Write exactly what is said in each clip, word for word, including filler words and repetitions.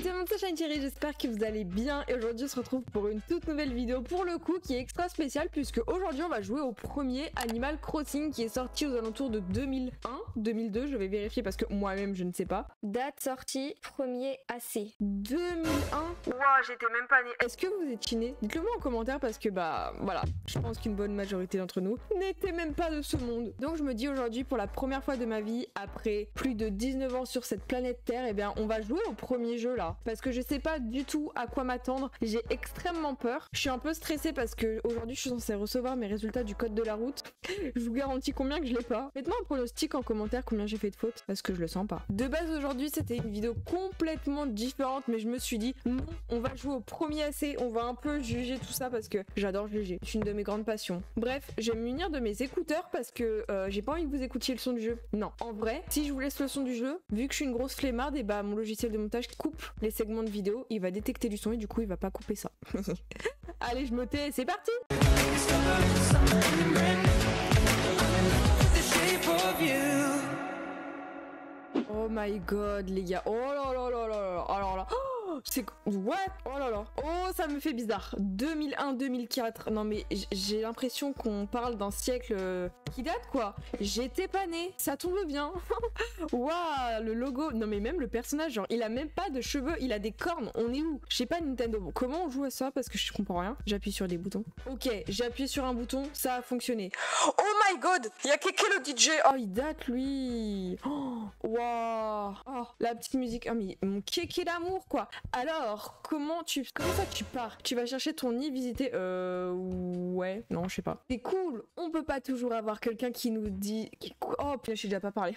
tout le monde, c'est Shiny, j'espère que vous allez bien et aujourd'hui on se retrouve pour une toute nouvelle vidéo pour le coup qui est extra spéciale puisque aujourd'hui on va jouer au premier Animal Crossing qui est sorti aux alentours de deux mille un, deux mille deux, je vais vérifier parce que moi-même je ne sais pas. Date sortie premier A C deux mille un. Ouah, j'étais même pas née. Est-ce que vous étiez né? Dites-le moi en commentaire parce que bah voilà, je pense qu'une bonne majorité d'entre nous n'était même pas de ce monde. Donc je me dis aujourd'hui pour la première fois de ma vie après plus de dix-neuf ans sur cette planète Terre, et eh bien on va jouer au premier jeu là parce que je sais pas du tout à quoi m'attendre. J'ai extrêmement peur. Je suis un peu stressée parce que aujourd'hui je suis censée recevoir mes résultats du code de la route. Je vous garantis combien que je l'ai pas. Faites-moi un pronostic en commentaire combien j'ai fait de fautes parce que je le sens pas. De base aujourd'hui c'était une vidéo complètement différente mais je me suis dit non, on va jouer au premier A C, on va un peu juger tout ça parce que j'adore juger. C'est une de mes grandes passions. Bref, je vais me munir de mes écouteurs parce que euh, j'ai pas envie que vous écoutiez le son du jeu. Non, en vrai, si je vous laisse le son du jeu, vu que je suis une grosse flemmarde, et bah mon logiciel de montage coupe les segments de vidéo, il va détecter du son et du coup il va pas couper ça. Allez, je me tais, c'est parti. Oh my god les gars, oh là là là là là, alors là, oh, c'est what, oh là là, oh ça me fait bizarre. deux mille un deux mille quatre, non mais j'ai l'impression qu'on parle d'un siècle euh, qui date quoi. J'étais pas née, ça tombe bien. Waouh, le logo, non mais même le personnage, genre il a même pas de cheveux, il a des cornes, on est où? Je sais pas Nintendo, bon, comment on joue à ça parce que je comprends rien. J'appuie sur des boutons. Ok, j'ai appuyé sur un bouton, ça a fonctionné. Oh my god, il y a Kéké le D J. Oh il date lui. Oh, waouh. Oh, la petite musique, oh mais mon Kéké d'amour quoi. Alors, comment tu... Comment ça tu pars? Tu vas chercher ton nid visité? Euh... Ouais, non, je sais pas. C'est cool, on peut pas toujours avoir quelqu'un qui nous dit... Oh, puis je suis déjà pas parlé.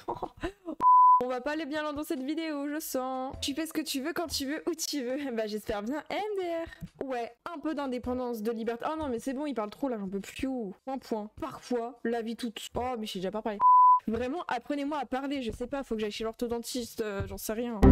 On va pas aller bien loin dans cette vidéo, je sens. Tu fais ce que tu veux, quand tu veux, où tu veux. Bah j'espère bien M D R. Ouais, un peu d'indépendance, de liberté. Oh non mais c'est bon, il parle trop là, j'en peux plus. Point point. Parfois, la vie toute... Oh mais j'ai déjà pas parlé. Vraiment, apprenez-moi à parler, je sais pas, faut que j'aille chez l'orthodontiste, euh, j'en sais rien.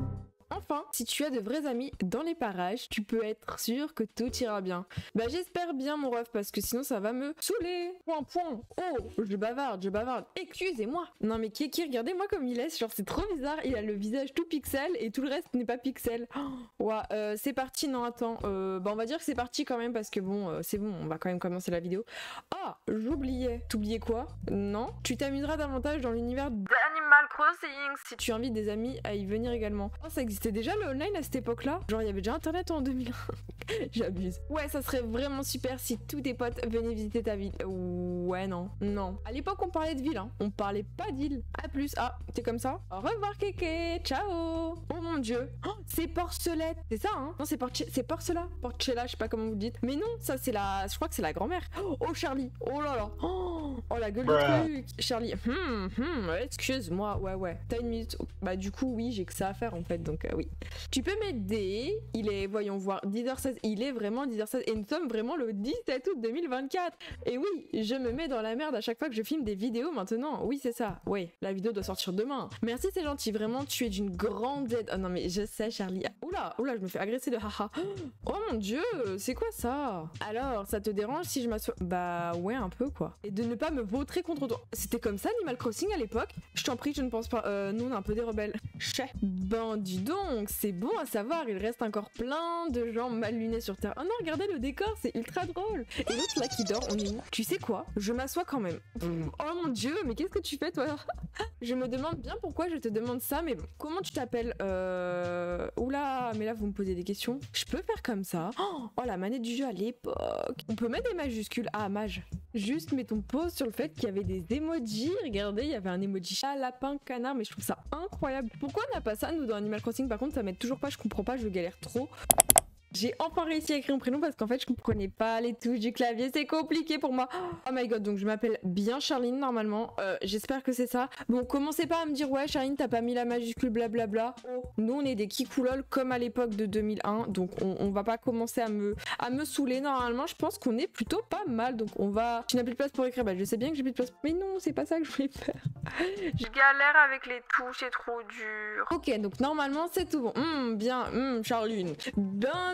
Enfin, si tu as de vrais amis dans les parages, tu peux être sûr que tout ira bien. Bah j'espère bien mon ref parce que sinon ça va me saouler. Point point. Oh, je bavarde, je bavarde. Excusez-moi. Non mais Kéké, regardez-moi comme il est, genre c'est trop bizarre. Il a le visage tout pixel et tout le reste n'est pas pixel. Oh, ouais, euh, c'est parti, non attends. Euh, bah on va dire que c'est parti quand même parce que bon, euh, c'est bon, on va quand même commencer la vidéo. Ah, j'oubliais. T'oubliais quoi? Non. Tu t'amuseras davantage dans l'univers d'Animal Crossing si tu invites des amis à y venir également. Oh, ça existe. C'était déjà le online à cette époque-là? Genre il y avait déjà internet en deux mille un. J'abuse. Ouais, ça serait vraiment super si tous tes potes venaient visiter ta ville. Ouais, non. Non. À l'époque, on parlait de ville, hein. On parlait pas d'île. A plus. Ah, c'est comme ça? Au revoir, Kéké. Ciao. Oh mon dieu. Oh, c'est Porcelette. C'est ça, hein? Non, c'est Porce... c'est Porcela. Porcella, je sais pas comment vous le dites. Mais non, ça, c'est la... Je crois que c'est la grand-mère. Oh, Charlie. Oh là là. Oh, oh la gueule du truc. Charlie. Hmm, hmm. Excuse-moi. Ouais, ouais. T'as une minute. Bah, du coup, oui, j'ai que ça à faire, en fait. Donc, euh, oui. Tu peux m'aider. Il est, voyons voir, dix heures seize. Il est vraiment dix heures seize. Et nous sommes vraiment le dix-sept août deux mille vingt-quatre. Et oui, je me mets dans la merde à chaque fois que je filme des vidéos maintenant. Oui, c'est ça. Ouais, la vidéo doit sortir demain. Merci, c'est gentil. Vraiment, tu es d'une grande aide. Oh non, mais je sais, Charlie. Oula, oula, je me fais agresser de haha. Oh mon dieu, c'est quoi ça? Alors, ça te dérange si je m'assois? Bah ouais, un peu quoi. Et de ne pas me vautrer contre toi. C'était comme ça, Animal Crossing à l'époque? Je t'en prie, je ne pense pas. Euh, nous, on est un peu des rebelles. Chais. Ben, dis donc, c'est bon à savoir. Il reste encore plein de gens mal lunés sur Terre. Oh non, regardez le décor, c'est ultra drôle. Et l'autre là qui dort, on est où? Tu sais quoi? Je m'assois quand même. Oh mon dieu, mais qu'est-ce que tu fais toi? Je me demande bien pourquoi je te demande ça, mais bon. Comment tu t'appelles? Euh... Oula, mais là vous me posez des questions. Je peux faire comme ça? Oh, la manette du jeu à l'époque. On peut mettre des majuscules. Ah, mage. Juste mettons pause sur le fait qu'il y avait des emojis. Regardez, il y avait un emoji chat, lapin, canard, mais je trouve ça incroyable. Pourquoi on n'a pas ça nous dans Animal Crossing? Par contre, ça m'aide toujours pas, je comprends pas, je galère trop. J'ai enfin réussi à écrire mon prénom parce qu'en fait je comprenais pas les touches du clavier, c'est compliqué pour moi. Oh my god, donc je m'appelle bien Charline normalement, euh, j'espère que c'est ça. Bon, commencez pas à me dire ouais Charline t'as pas mis la majuscule blablabla. Oh, nous on est des kikoulol comme à l'époque de deux mille un, donc on, on va pas commencer à me, à me saouler. Normalement je pense qu'on est plutôt pas mal, donc on va... Tu n'as plus de place pour écrire? Bah je sais bien que j'ai plus de place, mais non c'est pas ça que je voulais faire. Je galère avec les touches, c'est trop dur. Ok, donc normalement c'est tout bon. Mmh, bien, mmh, Charline. Ben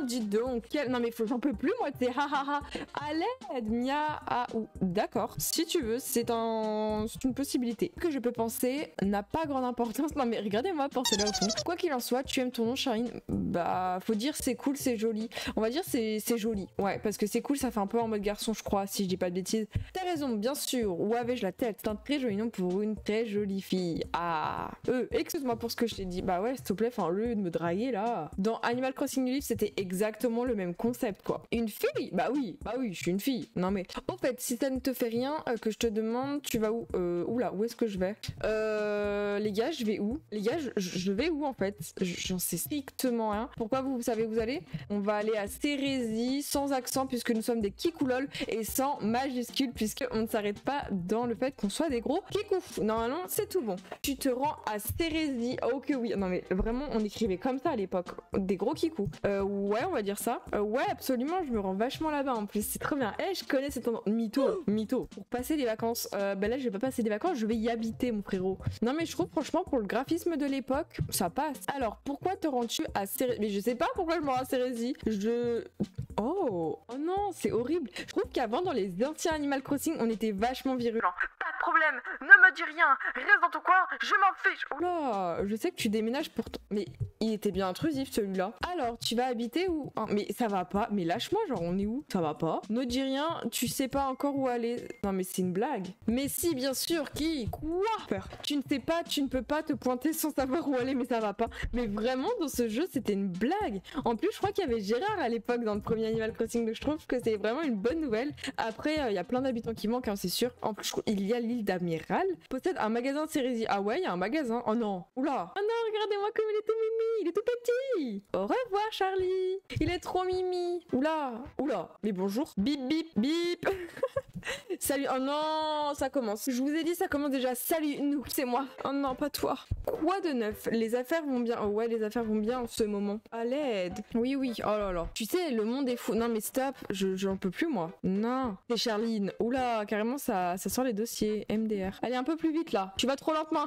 dis donc. Quel... Non mais faut... j'en peux plus moi, t'es ha ha ha. À l'aide, Mia, ah ou d'accord. Si tu veux, c'est un... c'est une possibilité. Ce que je peux penser n'a pas grande importance. Non mais regardez-moi penser là au fond. Quoi qu'il en soit, tu aimes ton nom, Charline. Bah, faut dire c'est cool, c'est joli. On va dire c'est joli. Ouais, parce que c'est cool, ça fait un peu en mode garçon, je crois, si je dis pas de bêtises. T'as raison, bien sûr. Où avais-je la tête? C'est un très joli nom pour une très jolie fille. Ah. Euh, excuse-moi pour ce que je t'ai dit. Bah ouais, s'il te plaît, enfin, au lieu de me draguer là. Dans Animal Crossing New Leaf, c'était exactement le même concept, quoi. Une fille? Bah oui, bah oui, je suis une fille. Non mais, au fait, si ça ne te fait rien, euh, que je te demande, tu vas où? Euh, oula, où est-ce que je vais? Euh, les gars, je vais où? Les gars, je, je vais où en fait? J'en sais strictement rien. Pourquoi vous, vous savez où vous allez? On va aller à Cérésie, sans accent puisque nous sommes des kikoulol et sans majuscule puisque on ne s'arrête pas dans le fait qu'on soit des gros kikous. Normalement, c'est tout bon. Tu te rends à Cérésie. Oh que oui. Non mais vraiment, on écrivait comme ça à l'époque. Des gros kikous. Euh, ouais, on va dire ça. Euh, ouais, absolument, je me rends vachement là-bas en plus. C'est trop bien. Eh, je connais cet endroit. Mytho. Mytho. Pour passer des vacances. Euh, ben là, je vais pas passer des vacances, je vais y habiter, mon frérot. Non mais je trouve franchement, pour le graphisme de l'époque, ça passe. Alors, pourquoi te rends-tu à Cérésie? Mais je sais pas pourquoi je me rends à Cérésie. Je... Oh, oh non, c'est horrible. Je trouve qu'avant, dans les anciens Animal Crossing, on était vachement virulents. Pas de problème, ne me dis rien, reste dans ton coin, je m'en fiche. Oh là, je sais que tu déménages pour ton... Mais il était bien intrusif celui-là. Alors, tu vas habiter où? Oh, mais ça va pas, mais lâche-moi, genre on est où? Ça va pas. Ne dis rien, tu sais pas encore où aller. Non mais c'est une blague. Mais si, bien sûr, qui? Quoi? Tu ne sais pas, tu ne peux pas te pointer sans savoir où aller, mais ça va pas. Mais vraiment, dans ce jeu, c'était une blague. En plus, je crois qu'il y avait Gérard à l'époque dans le premier Animal Crossing, donc je trouve que c'est vraiment une bonne nouvelle. Après, il euh, y a plein d'habitants qui manquent, hein, c'est sûr. En plus, je trouve, il y a l'île d'Amiral, possède un magasin de Cérésie. Ah ouais, il y a un magasin. Oh non. Oula. Oh non, regardez-moi comme il est tout mimi. Il est tout petit. Au revoir, Charlie. Il est trop mimi. Oula. Oula. Mais bonjour. Bip, bip, bip. Salut. Oh non, ça commence. Je vous ai dit, ça commence déjà. Salut, nous, c'est moi. Oh non, pas toi. Quoi de neuf? Les affaires vont bien. Oh ouais, les affaires vont bien en ce moment. À l'aide. Oui, oui. Oh là là. Tu sais, le monde est fou. Non, mais stop. Je, j'en peux plus, moi. Non. C'est Charline. Oula, carrément, ça, ça sort les dossiers. M D R. Allez, un peu plus vite, là. Tu vas trop lentement.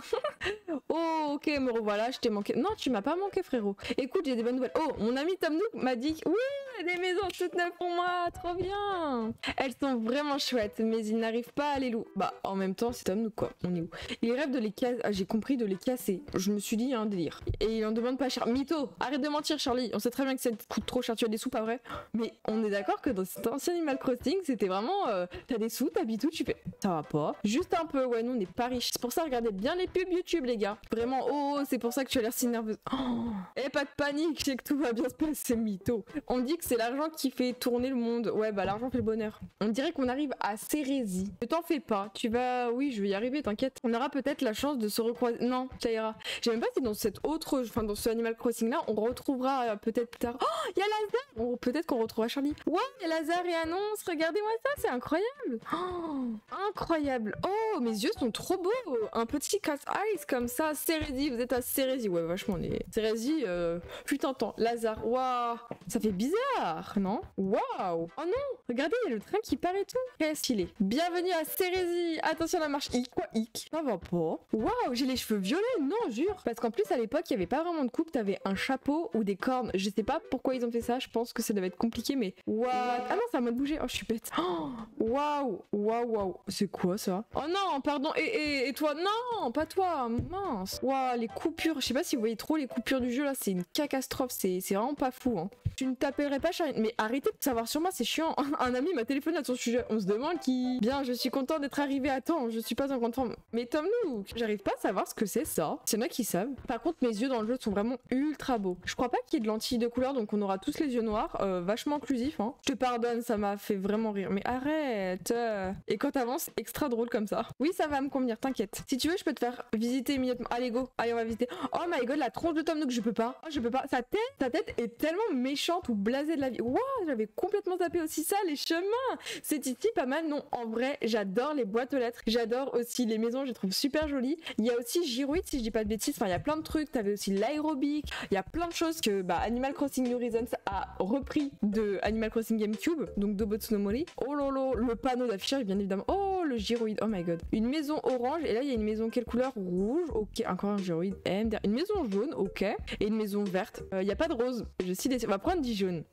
Oh, ok, me revoilà. Je t'ai manqué. Non, tu m'as pas manqué, frérot. Écoute, j'ai des bonnes nouvelles. Oh, mon ami Tom Nook m'a dit oui, des maisons toutes neuves pour moi. Trop bien. Elles sont vraiment chouettes, mais ils n'arrivent pas à les louer. Bah, en même temps, c'est Tom Nook, quoi. On est où? Il rêve de les casser. Ah, j'ai compris, de les casser. Je me suis dit, un hein, délire. Et il en demande pas cher. Mytho, arrête de mentir, Charlie. On sait très bien que ça te coûte trop cher. Tu as des sous, pas vrai? Mais on est d'accord que dans cet ancien Animal Crossing, c'était vraiment. Euh, t'as des sous, t'habites où? Tu fais. Ça va pas. Juste un peu. Ouais, nous, on n'est pas riches. C'est pour ça, regardez bien les pubs YouTube, les gars. Vraiment, oh, c'est pour ça que tu as l'air si nerveuse. Oh. Eh, pas de panique, je sais que tout va bien se passer, mytho. On dit que c'est l'argent qui fait tourner le monde. Ouais, bah l'argent fait le bonheur. On dirait qu'on arrive à Cérésie. Ne t'en fais pas, tu vas... Oui, je vais y arriver, t'inquiète. On aura peut-être la chance de se recroiser... Non, ça ira. Je sais même pas si dans cette autre... Enfin, dans ce Animal Crossing là, on retrouvera euh, peut-être plus tard... Oh, il y a Lazare. Peut-être qu'on retrouvera Charlie. Ouais, il y a Lazare et Annonce. Regardez-moi ça, c'est incroyable. Oh, incroyable. Oh, mes yeux sont trop beaux. Un petit cat eyes comme ça. Cérésie, vous êtes à Cérésie. Ouais, vachement, les... Cérésie, euh... putain, temps. Lazare, waouh. Ça fait bizarre, non? Waouh. Oh non, regardez, il y a le train qui part et tout. Qu'est-ce qu'il est? Bienvenue à Cérésie. Attention à la marche. Hic, quoi, hic? Ça va pas. Waouh, j'ai les cheveux violets. Non, jure. Parce qu'en plus, à l'époque, il y avait pas vraiment de coupe. T'avais un chapeau ou des cornes. Je sais pas pourquoi ils ont fait ça. Je pense que ça devait être compliqué, mais waouh. Ah non, ça m'a bougé. Oh, je suis bête. Waouh, waouh, waouh. C'est quoi ça? Oh non, pardon. Et, et, et toi? Non, pas toi. Mince. Waouh, les coupures. Je sais pas si vous voyez trop les coupures du jeu là. C'est une catastrophe. C'est vraiment pas fou. Hein. Tu ne t'appellerais pas Charline. Mais arrêtez de savoir sur moi, c'est chiant. Un ami m'a téléphoné à son sujet. On se demande qui. Bien, je suis content d'être arrivé à temps. Je suis pas en content. Mais Tom Nook, j'arrive pas à savoir ce que c'est ça. C'est y en a qui savent. Par contre, mes yeux dans le jeu sont vraiment ultra beaux. Je crois pas qu'il y ait de lentilles de couleur, donc on aura tous les yeux noirs. Euh, vachement inclusif, hein. Je te pardonne, ça m'a fait vraiment rire. Mais arrête. Et quand t'avances, extra drôle comme ça. Oui, ça va me convenir, t'inquiète. Si tu veux, je peux te faire visiter immédiatement. Allez, go. Allez, on va visiter. Oh my god, la tronche de Tom Nook, je peux pas. Oh, je peux pas. Sa tête, sa tête est tellement méchante ou blasée de la vie. Waouh, j'avais complètement zappé aussi ça, les chemins. C'est ici pas mal. Non, en vrai, j'adore les boîtes aux lettres. J'adore aussi les maisons, je les trouve super jolies. Il y a aussi Girouid, si je dis pas de bêtises. Enfin, il y a plein de trucs. T'avais aussi l'aérobic. Il y a plein de choses que bah, Animal Crossing New Horizons a repris de Animal Crossing GameCube, donc Dobotsu no Mori. Oh lolo, le panneau d'affichage, bien évidemment. Oh, le Girouid. Oh my god. Une maison orange. Et là, il y a une maison quelle couleur? Rouge. Ok, encore un Girouid. M. Une maison jaune. Ok. Et une maison verte. Il euh, n'y a pas de rose. Je suis déçue. On va prendre du jaune.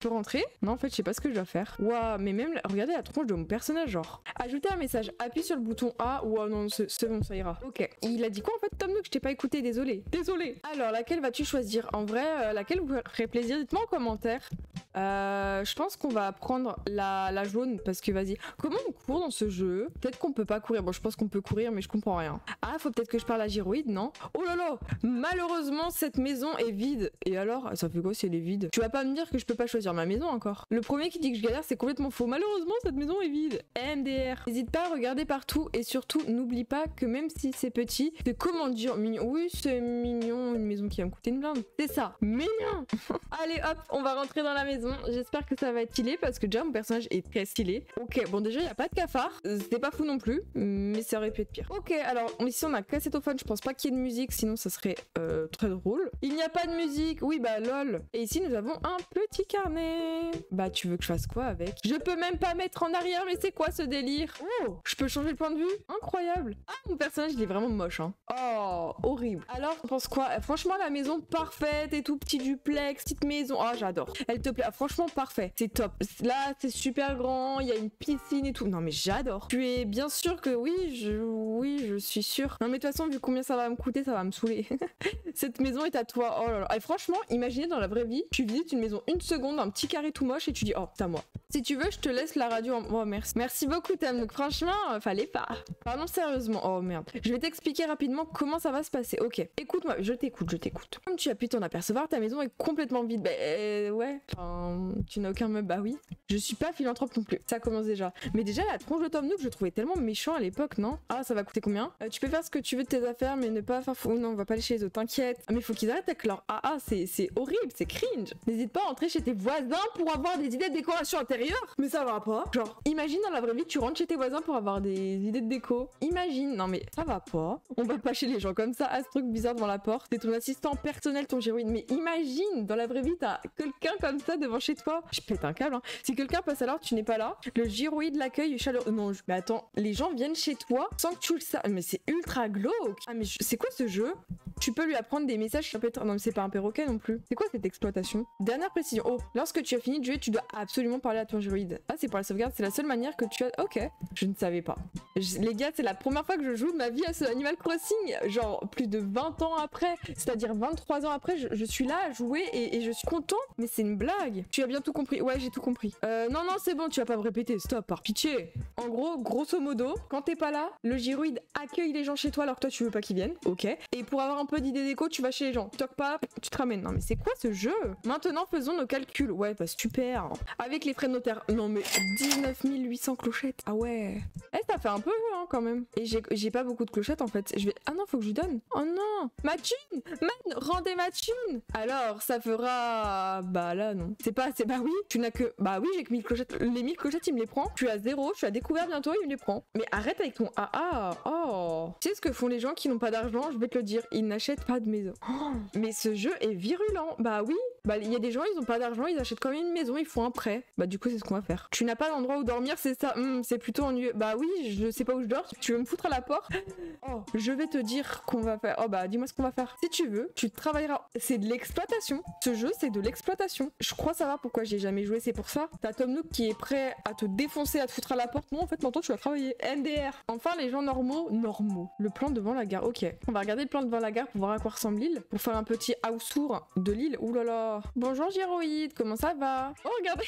peux rentrer? Non, en fait, je sais pas ce que je dois faire. Waouh, mais même, regardez la tronche de mon personnage, genre. Ajouter un message, appuie sur le bouton A. Waouh, non, c'est bon, ça ira. Ok. Il a dit quoi en fait, Tom Nook? Je t'ai pas écouté, désolé. Désolé. Alors, laquelle vas-tu choisir? En vrai, euh, laquelle vous ferait plaisir? Dites-moi en commentaire. Euh, je pense qu'on va prendre la, la jaune parce que vas-y. Comment on court dans ce jeu? Peut-être qu'on peut pas courir. Bon, je pense qu'on peut courir, mais je comprends rien. Ah, faut peut-être que je parle à Gyroïde, non? Oh là là! Malheureusement, cette maison est vide. Et alors, ça fait quoi si elle est vide? Tu vas pas me dire que je peux pas choisir ma maison encore? Le premier qui dit que je galère, c'est complètement faux. Malheureusement, cette maison est vide. M D R. N'hésite pas à regarder partout et surtout, n'oublie pas que même si c'est petit, c'est comment dire mignon. Oui, c'est mignon, une maison qui va me coûter une blinde. C'est ça, mignon. Allez hop, on va rentrer dans la maison. J'espère que ça va être stylé parce que déjà mon personnage est très stylé. Ok, bon déjà il n'y a pas de cafard, c'est pas fou non plus, mais ça aurait pu être pire. Ok, alors ici on a cassettophone, je pense pas qu'il y ait de musique, sinon ça serait euh, très drôle. Il n'y a pas de musique, oui bah lol. Et ici nous avons un petit carnet. Bah tu veux que je fasse quoi avec? Je peux même pas mettre en arrière, mais c'est quoi ce délire? Oh, je peux changer le point de vue? Incroyable. Ah, mon personnage il est vraiment moche hein. Oh, horrible. Alors on pense quoi? Franchement la maison parfaite et tout, petit duplex, petite maison. Oh j'adore. Elle te plaît? Ah, franchement parfait. C'est top. Là c'est super grand, il y a une piscine et tout. Non mais j'adore. Tu es bien sûr que oui, je oui, je suis sûre. Non mais de toute façon vu combien ça va me coûter, ça va me saouler. Cette maison est à toi. Oh là là. Et franchement, imaginez dans la vraie vie, tu visites une maison une seconde, un petit carré tout moche et tu dis oh, c'est à moi. Si tu veux, je te laisse la radio en... Oh merci. Merci beaucoup Tam. Donc franchement, euh, fallait pas. Parlons sérieusement. Oh merde. Je vais t'expliquer rapidement comment ça va se passer. Ok. Écoute-moi, je t'écoute, je t'écoute. Comme tu as pu t'en apercevoir, ta maison est complètement vide. Bah euh, ouais. Enfin, tu n'as aucun meuble. Bah oui. Je suis pas philanthrope non plus. Ça commence déjà. Mais déjà la tronche de Tom Nook, je trouvais tellement méchant à l'époque, non? Ah, ça va coûter combien? euh, Tu peux faire ce que tu veux de tes affaires, mais ne pas faire fou. Non, on va pas aller chez les autres. T'inquiète. Ah, mais faut qu'ils arrêtent avec leur ah ah, c'est horrible, c'est cringe. N'hésite pas à entrer chez tes voisins pour avoir des idées de décoration intérieure. Mais ça va pas. Genre, imagine dans la vraie vie, tu rentres chez tes voisins pour avoir des idées de déco. Imagine. Non mais ça va pas. On va pas chez les gens comme ça, à ce truc bizarre devant la porte. C'est ton assistant personnel, ton Gyroïde. Mais imagine, dans la vraie vie, t'as quelqu'un comme ça devant chez toi. Je pète un câble. Hein. Si quelqu'un passe alors, tu n'es pas là. Le Gyroïde l'accueille chaleureux. Non, je... mais attends, les gens viennent chez toi sans que tu le saches. Mais c'est ultra glauque. Ah mais je... c'est quoi ce jeu? Tu peux lui apprendre des messages. Non mais c'est pas un perroquet non plus. C'est quoi cette exploitation? Dernière précision. Oh, lorsque tu as fini de jouer, tu dois absolument parler à ton Gyroïde. Ah, c'est pour la sauvegarde. C'est la seule manière que tu as. Ok. Je ne savais pas. Je... Les gars, c'est la première fois que je joue de ma vie à ce Animal Crossing. Genre plus de vingt ans après. C'est-à-dire vingt-trois ans après, je, je suis là à jouer et, et je suis content. Mais c'est une blague. Tu as bien tout compris. Ouais, j'ai tout compris. Euh, non, non, c'est bon. Tu vas pas me répéter. Stop, par pitié. En gros, grosso modo, quand t'es pas là, le Gyroïde accueille les gens chez toi alors que toi tu veux pas qu'ils viennent. Ok. Et pour avoir un peu d'idée déco, tu vas chez les gens. Tu toques pas, tu te ramènes. Non mais c'est quoi ce jeu? Maintenant faisons nos calculs. Ouais bah super. Avec les frais de notaire. Non mais dix-neuf mille huit cents clochettes. Ah ouais. Eh ça fait un peu hein, quand même. Et j'ai pas beaucoup de clochettes en fait. Je vais. Ah non faut que je lui donne. Oh non. Ma thune. Man rendez ma thune. Alors ça fera. Bah là non. C'est pas. C'est bah oui. Tu n'as que. Bah oui j'ai que mille clochettes. Les mille clochettes il me les prend. Tu as zéro. Tu as découvert bientôt il me les prend. Mais arrête avec ton ah ah. Oh. Tu sais ce que font les gens qui n'ont pas d'argent? Je vais te le dire. Ils n'achètent pas de maison. Oh, mais ce jeu est virulent. Bah oui. Bah il y a des gens ils ont pas d'argent, ils achètent quand même une maison, ils font un prêt. Bah du coup c'est ce qu'on va faire. Tu n'as pas d'endroit où dormir, c'est ça. Mmh, c'est plutôt ennuyeux. Bah oui, je sais pas où je dors. Tu veux me foutre à la porte? Oh, je vais te dire qu'on va faire. Oh bah dis-moi ce qu'on va faire. Si tu veux, tu travailleras. C'est de l'exploitation. Ce jeu c'est de l'exploitation. Je crois savoir pourquoi j'ai jamais joué, c'est pour ça. T'as Tom Nook qui est prêt à te défoncer, à te foutre à la porte. Non en fait maintenant tu vas travailler. M D R. Enfin les gens normaux, normaux. Le plan devant la gare. Ok. On va regarder le plan devant la gare pour voir à quoi ressemble l'île. Pour faire un petit house tour de l'île. Ouh là là. Bonjour Gyroïde, comment ça va? Oh regardez.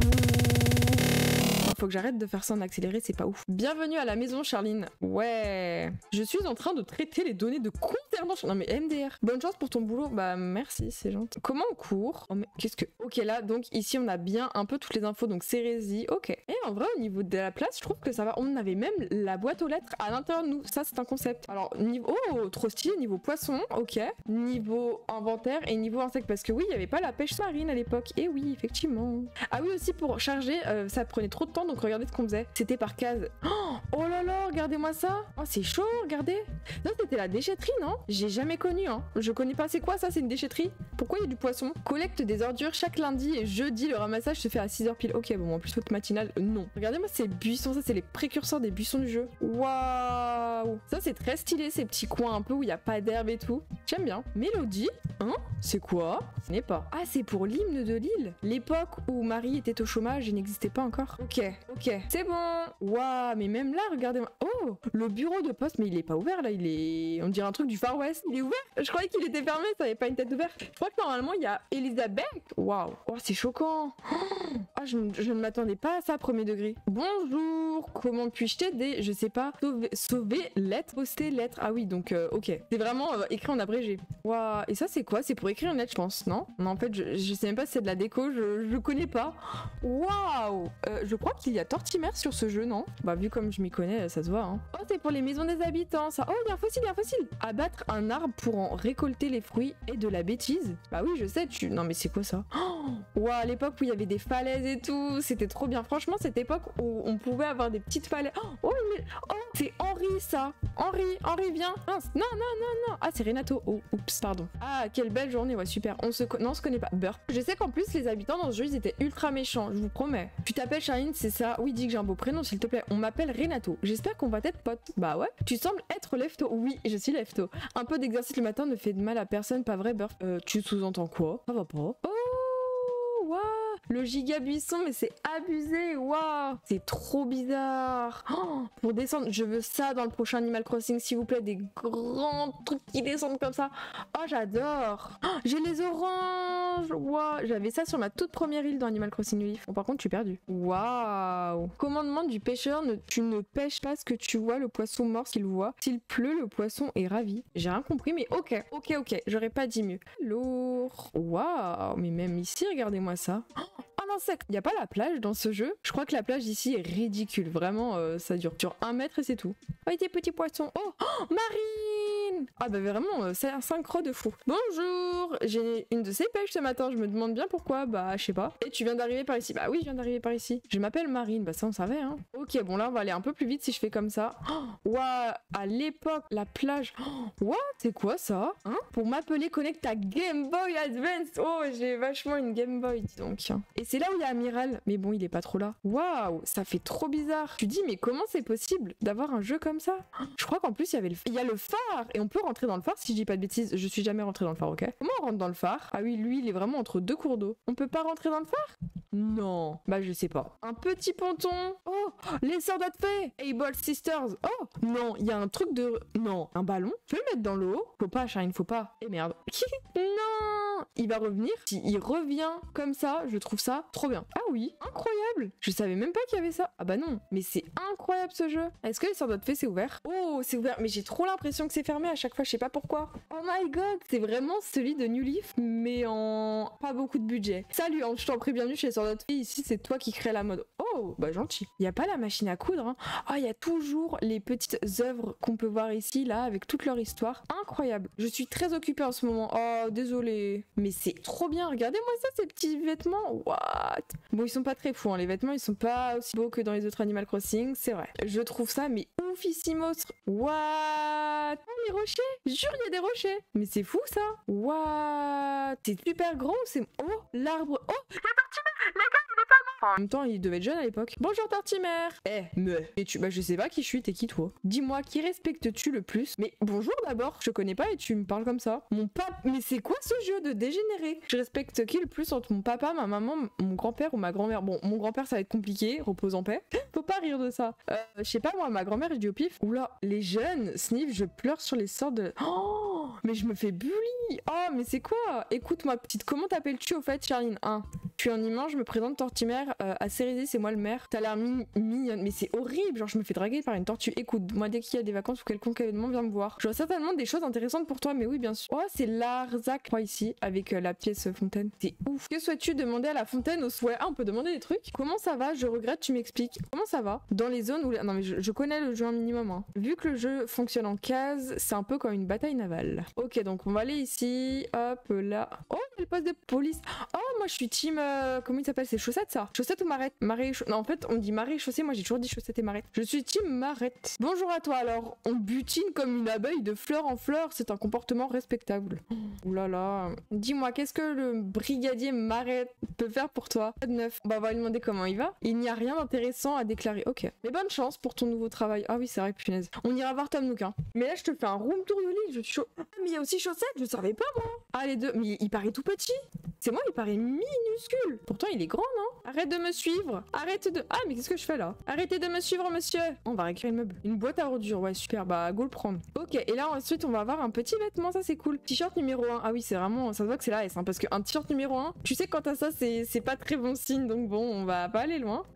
Faut que j'arrête de faire ça en accéléré, c'est pas ouf. Bienvenue à la maison Charline. Ouais. Je suis en train de traiter les données de concernant... Non mais M D R. Bonne chance pour ton boulot. Bah merci, c'est gentil. Comment on court? Oh mais qu'est-ce que... Ok là, donc ici on a bien un peu toutes les infos, donc Cérésie, ok. Et en vrai au niveau de la place, je trouve que ça va. On avait même la boîte aux lettres à l'intérieur de nous. Ça c'est un concept. Alors niveau... Oh, trop stylé, niveau poisson, ok. Niveau inventaire et niveau insecte, parce que oui, il n'y avait pas la pêche marine à l'époque. Et oui, effectivement. Ah oui aussi pour charger, euh, ça prenait trop de temps donc regardez ce qu'on faisait. C'était par case. Oh, oh là là, regardez-moi ça. Oh, c'est chaud, regardez. Ça, c'était la déchetterie, non? J'ai jamais connu, hein. Je connais pas, c'est quoi ça? C'est une déchetterie? Pourquoi il y a du poisson? Collecte des ordures chaque lundi et jeudi, le ramassage se fait à six heures pile. Ok, bon, en plus, votre matinale, euh, non. Regardez-moi ces buissons, ça, c'est les précurseurs des buissons du jeu. Waouh. Ça, c'est très stylé, ces petits coins un peu où il n'y a pas d'herbe et tout. J'aime bien. Mélodie, hein? C'est quoi? Ce n'est pas. Ah, c'est pour l'hymne de l'île. L'époque où Marie était au chômage et n'existait pas encore. Ok, ok. C'est bon. Waouh, mais même là, regardez-moi. Oh, le bureau de poste, mais il est pas ouvert là, il est... On dirait un truc du Far West. Il est ouvert? Je croyais qu'il était fermé, ça avait pas une tête ouverte. Je crois que normalement, il y a Elisabeth. Waouh. Oh, c'est choquant. Ah, je, je ne m'attendais pas à ça, premier degré. Bonjour, comment puis-je t'aider? Je sais pas. Sauver, sauver lettre, poster lettre. Ah oui, donc, euh, ok. C'est vraiment euh, écrit en abrégé. Waouh. Et ça, c'est quoi? C'est pour écrire une lettre, je pense, non? Non, en fait, je, je sais même pas si c'est de la déco, je, je connais pas. Waouh. euh, Je crois qu'il y a Tortimer sur ce jeu, non? Bah, vu comme je m'y connais, ça se voit, hein. Oh, c'est pour les maisons des habitants, ça. Oh, il y a un fossile, il y a un fossile. Abattre un arbre pour en récolter les fruits et de la bêtise. Bah oui, je sais, tu... Non, mais c'est quoi ça? Oh, waouh, à l'époque où il y avait des falaises et tout, c'était trop bien. Franchement, cette époque où on pouvait avoir des petites falaises. Oh, mais... Oh, c'est Henri, ça. Henri, Henri, viens. Non, non, non, non, non. Ah, c'est Renato. Oh, oups, pardon. Ah, quelle belle journée, ouais, super. On se... Non, on se connaît pas. Burp. Je sais qu'en plus, les habitants dans ce jeu, ils étaient ultra méchants, je vous promets. Tu t'appelles Charline, c'est ça? Oui, dis que j'ai un beau prénom, s'il te plaît. On m'appelle Renato. J'espère qu'on va être potes. Bah ouais. Tu sembles être lefto. Oui, je suis lefto. Un peu d'exercice le matin ne fait de mal à personne, pas vrai, Burp? Euh, tu sous-entends quoi? Ça va pas. Oh, waouh. Le giga buisson, mais c'est abusé, waouh. C'est trop bizarre. Oh, pour descendre, je veux ça dans le prochain Animal Crossing, s'il vous plaît, des grands trucs qui descendent comme ça. Oh, j'adore. Oh, j'ai les oranges, waouh. J'avais ça sur ma toute première île dans Animal Crossing New Leaf. Bon, par contre, je suis perdue. Waouh. Commandement du pêcheur, ne, tu ne pêches pas ce que tu vois, le poisson mort s'il voit. S'il pleut, le poisson est ravi. J'ai rien compris, mais ok, ok, ok. J'aurais pas dit mieux. Lourd. Waouh, mais même ici, regardez-moi ça. Un insecte. Il n'y a pas la plage dans ce jeu. Je crois que la plage ici est ridicule. Vraiment, euh, ça dure sur un mètre et c'est tout. Oh, des petits poissons. Oh, oh Marine. Ah bah vraiment, euh, c'est un synchro de fou. Bonjour. J'ai une de ces pêches ce matin. Je me demande bien pourquoi. Bah, je sais pas. Et tu viens d'arriver par ici. Bah oui, je viens d'arriver par ici. Je m'appelle Marine. Bah ça, on savait, hein. Ok, bon là, on va aller un peu plus vite si je fais comme ça. Oh, waouh, à l'époque, la plage. Oh, what? C'est quoi ça? Hein? Pour m'appeler, connecte ta Game Boy Advance. Oh, j'ai vachement une Game Boy, dis donc. Et c'est là où il y a Amiral, mais bon, il est pas trop là. Waouh, ça fait trop bizarre. Tu dis, mais comment c'est possible d'avoir un jeu comme ça? Je crois qu'en plus, il y avait le... Il y a le phare, et on peut rentrer dans le phare si je dis pas de bêtises. Je suis jamais rentrée dans le phare, ok? Comment on rentre dans le phare? Ah oui, lui, il est vraiment entre deux cours d'eau. On peut pas rentrer dans le phare? Non. Bah, je sais pas. Un petit ponton. Oh, les sœurs d'Adfé. Able Sisters. Oh, non, il y a un truc de... Non, un ballon. Je peux le mettre dans l'eau? Faut pas, Charline, faut pas. Eh merde. Non. Il va revenir. S'il revient comme ça, je trouve ça trop bien. Ah oui, incroyable. Je savais même pas qu'il y avait ça. Ah bah non, mais c'est incroyable ce jeu. Est-ce que les sœurs d'Adfé c'est ouvert? Oh, c'est ouvert, mais j'ai trop l'impression que c'est fermé à chaque fois, je sais pas pourquoi. Oh my god, c'est vraiment celui de New Leaf, mais en pas beaucoup de budget. Salut, hein, je t'en prie, bienvenue chez les sœurs d'Adfé. Ici, c'est toi qui crée la mode. Oh, bah gentil. Il y a pas la machine à coudre, hein. Ah, il y a toujours les petites œuvres qu'on peut voir ici, là, avec toute leur histoire. Incroyable. Je suis très occupée en ce moment. Oh, désolée. Mais c'est trop bien. Regardez-moi ça, ces petits vêtements. What? Bon, ils sont pas très fous, hein. Les vêtements, ils sont pas aussi beaux que dans les autres Animal Crossing, c'est vrai. Je trouve ça, mais oufissimos. What? Oh, les rochers. Jure, il y a des rochers. Mais c'est fou, ça. What? C'est super grand, c'est... Oh, l'arbre. Oh, Il y a Tortimer. Les gars, il est pas mort. Enfin, en même temps, il devait être jeune à l'époque. Bonjour Tortimer. Eh, me. Et tu... Bah, je sais pas qui je suis, t'es qui, toi? Dis-moi, qui respectes-tu le plus? Mais bonjour d'abord, je connais pas et tu me parles comme ça. Mon papa... Mais c'est quoi ce jeu de dégénéré? Je respecte qui le plus entre mon papa, ma maman, mon grand-père ou ma grand-mère? Bon, mon grand-père, ça va être compliqué, repose en paix. Faut pas rire de ça. Euh, je sais pas, moi, ma grand-mère, je dis au pif. Oula, les jeunes, sniff, je pleure sur les sorts de... Oh, mais je me fais bully. Oh, mais c'est quoi? Écoute-moi, petite, comment t'appelles-tu au fait, Charline? un. Tu es un humain, je me présente Tortimer, euh, à Cérésie, c'est moi le maire. T'as l'air mi mignonne, mais c'est horrible, genre je me fais draguer par une tortue. Écoute, moi dès qu'il y a des vacances ou quelconque événement, viens me voir. J'aurai certainement des choses intéressantes pour toi, mais oui, bien sûr. Oh, c'est Larzac, je crois, ici, avec euh, la pièce fontaine. C'est ouf. Que souhaites-tu demander à la fontaine au souhait? Ah, on peut demander des trucs? Comment ça va? Je regrette, tu m'expliques. Comment ça va? Dans les zones où... Non, mais je, je connais le jeu un minimum, hein. Vu que le jeu fonctionne en cases, c'est un peu comme une bataille navale. Ok, donc on va aller ici, hop, là. Oh, le poste de police. Oh, moi je suis team... Euh, comment il s'appelle? C'est chaussettes, ça? Chaussettes ou marette? Marée et chaussette. Non, en fait, on dit marée et chaussée. Moi, j'ai toujours dit chaussettes et marette. Je suis team marette. Bonjour à toi. Alors, on butine comme une abeille de fleur en fleur. C'est un comportement respectable. Ouh là là. Dis-moi, qu'est-ce que le brigadier marette peut faire pour toi? Pas de neuf. Bah, on va lui demander comment il va. Il n'y a rien d'intéressant à déclarer. Ok. Mais bonne chance pour ton nouveau travail. Ah oui, c'est vrai, punaise. On ira voir Tom Nook, hein. Mais là, je te fais un room tour de lit. Je suis chaud. Ah, mais il y a aussi chaussettes. Je savais pas, moi. Ah, les deux. Mais il paraît tout petit. C'est moi, il paraît minuscule. Pourtant, il est grand, non? Arrête de me suivre. Arrête de... Ah, mais qu'est-ce que je fais là? Arrêtez de me suivre, monsieur. On va récupérer le meuble. Une boîte à ordures. Ouais, super. Bah, go le prendre. Ok, et là, ensuite, on va avoir un petit vêtement. Ça, c'est cool. T-shirt numéro un. Ah oui, c'est vraiment... Ça se voit que c'est la S, hein, parce qu'un t-shirt numéro un, tu sais, quand t'as ça, c'est pas très bon signe. Donc bon, on va pas aller loin.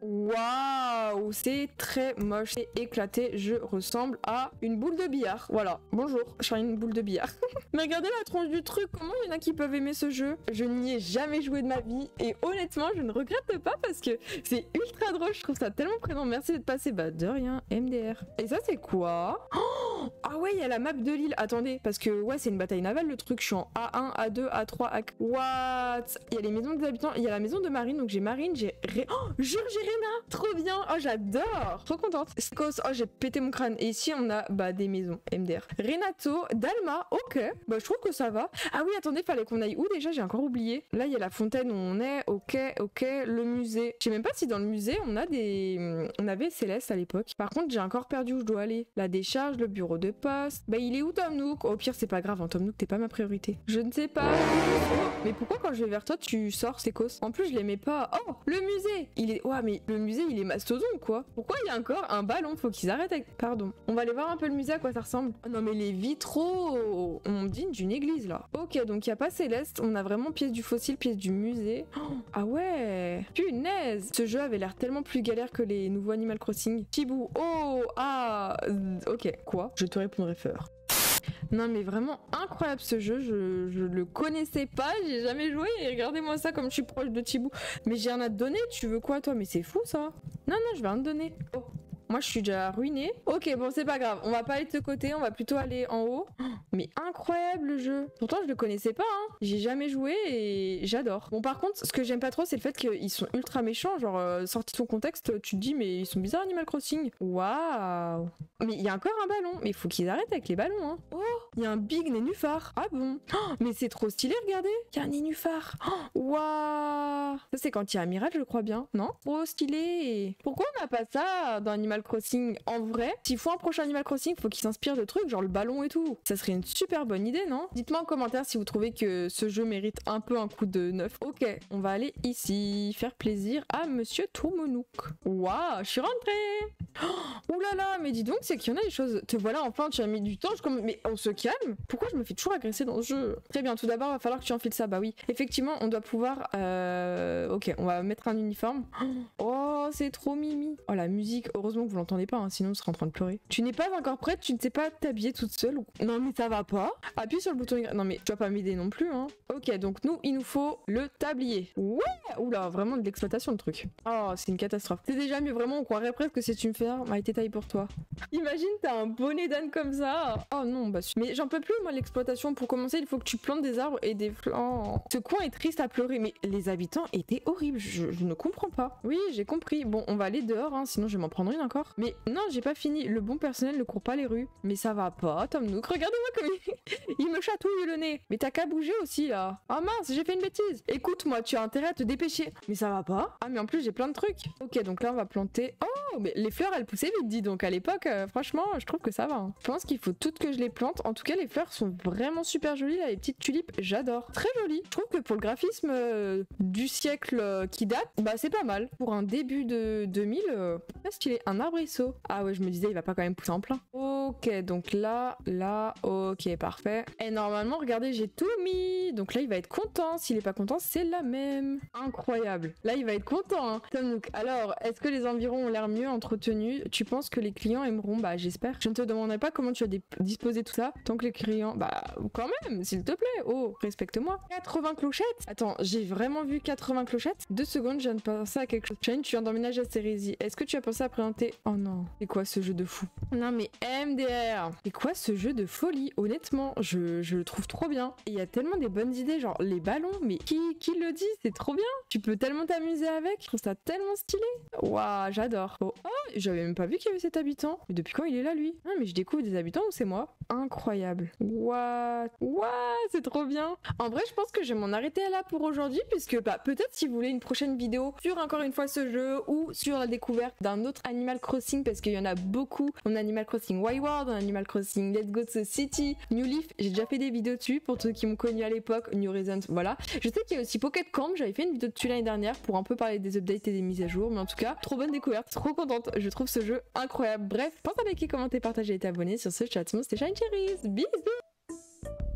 Waouh, c'est très moche. C'est éclaté. Je ressemble à une boule de billard. Voilà. Bonjour. Je suis une boule de billard. Mais regardez la tronche du truc. Comment il y en a qui peuvent aimer ce jeu? Je n'y ai jamais joué de ma vie. Et honnêtement, je ne regrette pas parce que c'est ultra drôle. Je trouve ça tellement présent. Merci d'être passé. Bah, de rien. M D R. Et ça, c'est quoi? Oh, ah ouais, il y a la map de l'île. Attendez. Parce que, ouais, c'est une bataille navale, le truc. Je suis en A un, A deux, A trois, A quatre. What? Il y a les maisons des habitants. Il y a la maison de Marine. Donc, j'ai Marine. J'ai... Ré... Oh, jure, j'ai Rena. Trop bien. Oh, j'adore. Trop contente. Scos. Oh, j'ai pété mon crâne. Et ici, on a, bah, des maisons. M D R. Renato. Dalma. Ok. Bah, je trouve que ça va. Ah oui, attendez, fallait qu'on aille où déjà? J'ai encore oublié. Là, il y a la fontaine où on est. Ok, ok. Le musée. Je sais même pas si dans le musée, on a des... On avait Céleste à l'époque. Par contre, j'ai encore perdu où je dois aller. La décharge, le bureau de poste. Bah, il est où Tom Nook? Au pire, c'est pas grave. Hein. Tom Nook, t'es pas ma priorité. Je ne sais pas. Mais pourquoi quand je vais vers toi, tu sors, c'est cause? En plus, je l'aimais pas. Oh, le musée. Il est... Ouais, mais le musée, il est mastodon, quoi. Pourquoi il y a encore un ballon? Faut qu'ils arrêtent avec... Pardon. On va aller voir un peu le musée, à quoi ça ressemble. Oh, non, mais les vitraux, on digne d'une église, là. Ok, donc il y a pas Céleste. On a vraiment pièce du fossile, pièce du musée. Oh, ah ouais. Punaise. Ce jeu avait l'air tellement plus galère que les nouveaux Animal Crossing. Chibou. Oh, ah. Ok, quoi? Je te répondrai fort. Non mais vraiment incroyable ce jeu, je, je le connaissais pas, j'ai jamais joué et regardez-moi ça comme je suis proche de Chibou. Mais j'ai rien à te donner, tu veux quoi toi? Mais c'est fou ça. Non non, je vais rien te donner. Oh. Moi je suis déjà ruinée. Ok bon c'est pas grave, on va pas aller de ce côté, on va plutôt aller en haut. Oh, mais incroyable le jeu. Pourtant je le connaissais pas hein. J'ai jamais joué et j'adore. Bon par contre ce que j'aime pas trop c'est le fait qu'ils sont ultra méchants. Genre euh, sorti de son contexte tu te dis mais ils sont bizarres Animal Crossing. Waouh. Mais il y a encore un ballon. Mais il faut qu'ils arrêtent avec les ballons hein. Oh il y a un big nénuphar. Ah bon. Oh, mais c'est trop stylé regardez. Il y a un nénuphar. Oh, waouh. Ça c'est quand il y a un mirage je crois bien. Non? Trop stylé. Pourquoi on n'a pas ça dans Animal Crossing en vrai? S'il faut un prochain Animal Crossing, faut qu'il s'inspire de trucs genre le ballon et tout. Ça serait une super bonne idée, non? Dites-moi en commentaire si vous trouvez que ce jeu mérite un peu un coup de neuf. Ok, on va aller ici, faire plaisir à Monsieur Tourmonouk. Waouh, je suis rentrée. Oh là là, mais dis donc, c'est qu'il y en a des choses. Te voilà, enfin, tu as mis du temps. Je comme... Mais on se calme. Pourquoi je me fais toujours agresser dans ce jeu? Très bien, tout d'abord, il va falloir que tu enfiles ça. Bah oui, effectivement, on doit pouvoir... Euh... Ok, on va mettre un uniforme. Oh, c'est trop mimi. Oh, la musique, heureusement que vous l'entendez pas, hein, sinon on serait en train de pleurer. Tu n'es pas encore prête, tu ne sais pas t'habiller toute seule ou... Non mais ça va pas. Appuie sur le bouton Y. Non mais tu vas pas m'aider non plus, hein. Ok, donc nous, il nous faut le tablier. Ouais. Oula, vraiment de l'exploitation le truc. Oh, c'est une catastrophe. C'est déjà mieux, vraiment, on croirait presque que c'est une ferme a été taillée pour toi. Imagine, t'as un bonnet d'âne comme ça. Oh non, bah... Mais j'en peux plus, moi, l'exploitation. Pour commencer, il faut que tu plantes des arbres et des flancs. Ce coin est triste à pleurer, mais les habitants étaient horribles. Je, je ne comprends pas. Oui, j'ai compris. Bon, on va aller dehors, hein, sinon je vais m'en prendre une encore. Mais non, j'ai pas fini. Le bon personnel ne court pas les rues. Mais ça va pas, Tom Nook. Regardez-moi comme il... il me chatouille le nez. Mais t'as qu'à bouger aussi, là. Ah mince, j'ai fait une bêtise. Écoute-moi, tu as intérêt à te dépêcher. Mais ça va pas. Ah, mais en plus, j'ai plein de trucs. Ok, donc là, on va planter... Oh, mais les fleurs, elles poussaient vite, dis donc. À l'époque, euh, franchement, je trouve que ça va. Hein. Je pense qu'il faut toutes que je les plante. En tout cas, les fleurs sont vraiment super jolies, là. Les petites tulipes, j'adore. Très jolies. Je trouve que pour le graphisme euh, du siècle euh, qui date, bah, c'est pas mal. Pour un début de deux mille, euh, pas stylé. Un arbrisseau. Ah ouais, je me disais, il va pas quand même pousser en plein. Ok, donc là, là, ok, parfait. Et normalement, regardez, j'ai tout mis. Donc là, il va être content. S'il est pas content, c'est la même. Incroyable. Là, il va être content, hein. Tom Nook. Alors, est-ce que les environs ont l'air mieux entretenus? Tu penses que les clients aimeront? Bah, j'espère. Je ne te demanderai pas comment tu as disposé tout ça. Tant que les clients... Bah, quand même, s'il te plaît. Oh, respecte-moi. quatre-vingts clochettes? Attends, j'ai vraiment vu quatre-vingts clochettes? Deux secondes, je viens de penser à quelque chose. Shane, tu viens d'emménager à Cérésie. Est-ce que tu as pensé à présenter... Oh non. C'est quoi ce jeu de fou? Non, mais M M D R. C'est quoi ce jeu de folie? Honnêtement, je, je le trouve trop bien. Et il y a tellement des bonnes idées, genre les ballons, mais qui, qui le dit? C'est trop bien. Tu peux tellement t'amuser avec. Je trouve ça tellement stylé. Waouh, j'adore. Oh, oh j'avais même pas vu qu'il y avait cet habitant. Mais depuis quand il est là, lui? Ah, mais je découvre des habitants ou c'est moi? Incroyable. What? What? C'est trop bien. En vrai, je pense que je vais m'en arrêter là pour aujourd'hui, puisque bah, peut-être si vous voulez une prochaine vidéo sur encore une fois ce jeu ou sur la découverte d'un autre Animal Crossing, parce qu'il y en a beaucoup. On a Animal Crossing Wild World, on a Animal Crossing Let's Go to City, New Leaf, j'ai déjà fait des vidéos dessus pour ceux qui m'ont connu à l'époque, New Horizons, voilà. Je sais qu'il y a aussi Pocket Camp, j'avais fait une vidéo dessus l'année dernière pour un peu parler des updates et des mises à jour, mais en tout cas, trop bonne découverte, trop contente, je trouve ce jeu incroyable. Bref, pense à liker, commenter, partager et t'abonner. Sur ce, chat, c'était Shine Cherries, bisous.